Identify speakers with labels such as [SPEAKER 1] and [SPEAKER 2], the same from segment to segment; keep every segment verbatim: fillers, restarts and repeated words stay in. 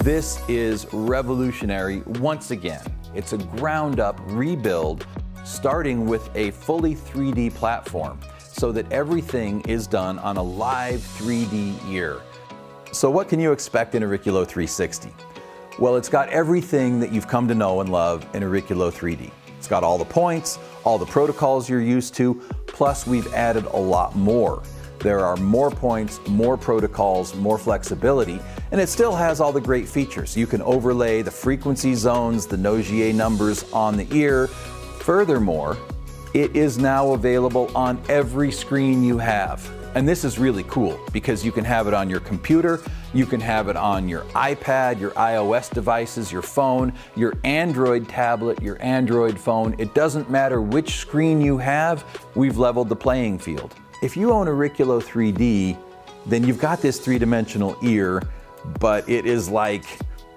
[SPEAKER 1] This is revolutionary once again. It's a ground-up rebuild starting with a fully three D platform so that everything is done on a live three D ear. So what can you expect in Auriculo three sixty? Well, it's got everything that you've come to know and love in Auriculo three D. It's got all the points, all the protocols you're used to, plus we've added a lot more. There are more points, more protocols, more flexibility, and it still has all the great features. You can overlay the frequency zones, the Nogier numbers on the ear. Furthermore, it is now available on every screen you have. And this is really cool because you can have it on your computer, you can have it on your iPad, your iOS devices, your phone, your Android tablet, your Android phone. It doesn't matter which screen you have, we've leveled the playing field. If you own Auriculo three D, then you've got this three-dimensional ear, but it is like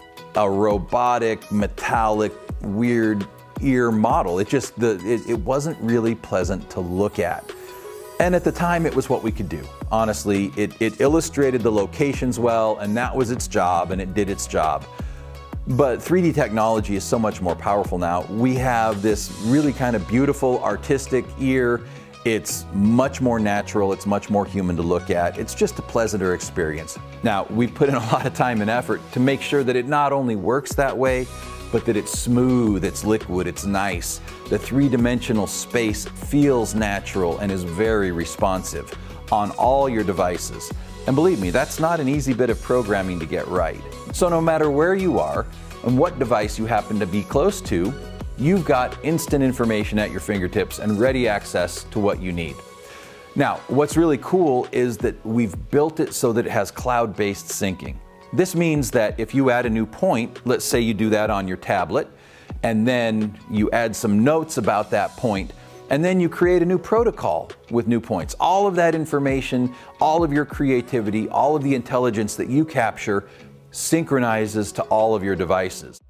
[SPEAKER 1] a robotic, metallic, weird ear model. It just, the, it, it wasn't really pleasant to look at. And at the time, it was what we could do. Honestly, it, it illustrated the locations well, and that was its job, and it did its job. But three D technology is so much more powerful now. We have this really kind of beautiful, artistic ear. It's much more natural, it's much more human to look at. It's just a pleasanter experience. Now, we've put in a lot of time and effort to make sure that it not only works that way, but that it's smooth, it's liquid, it's nice. The three-dimensional space feels natural and is very responsive on all your devices. And believe me, that's not an easy bit of programming to get right. So no matter where you are and what device you happen to be close to, you've got instant information at your fingertips and ready access to what you need. Now, what's really cool is that we've built it so that it has cloud-based syncing. This means that if you add a new point, let's say you do that on your tablet, and then you add some notes about that point, and then you create a new protocol with new points. All of that information, all of your creativity, all of the intelligence that you capture synchronizes to all of your devices.